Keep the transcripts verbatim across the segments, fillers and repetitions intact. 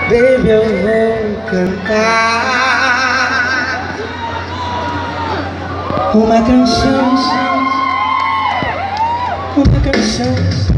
Baby, eu vou cantar uma canção, uma canção.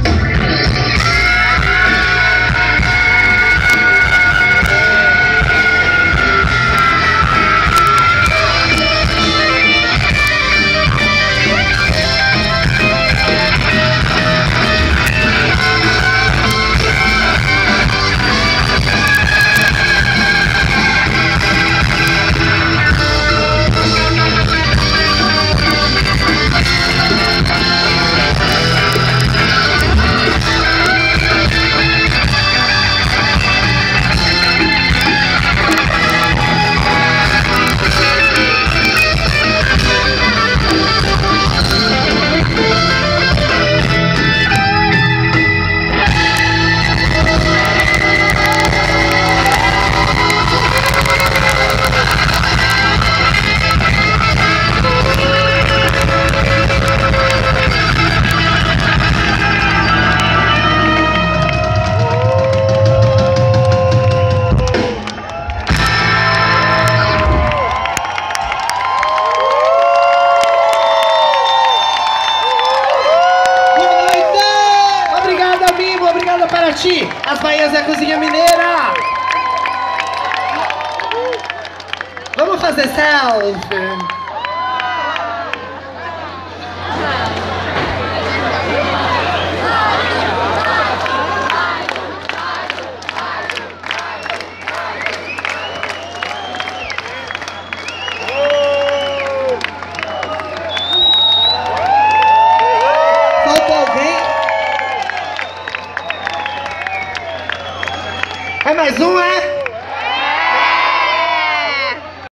Obrigado para ti, as Bahias da Cozinha Mineira. Vamos fazer selfie. Faltou alguém? É mais um, é?